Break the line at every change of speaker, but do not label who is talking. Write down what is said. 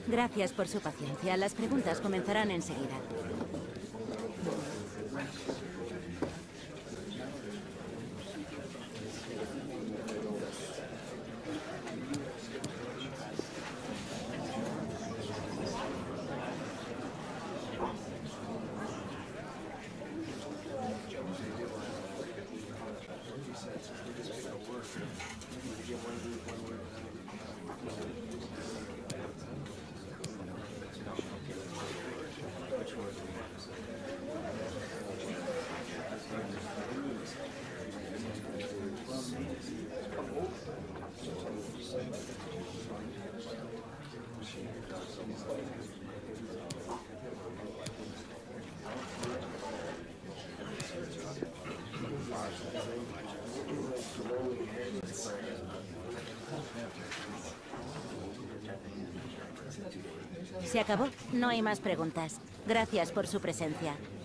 Gracias por su paciencia. Las preguntas comenzarán enseguida. Se acabó. No hay más preguntas. Gracias por su presencia.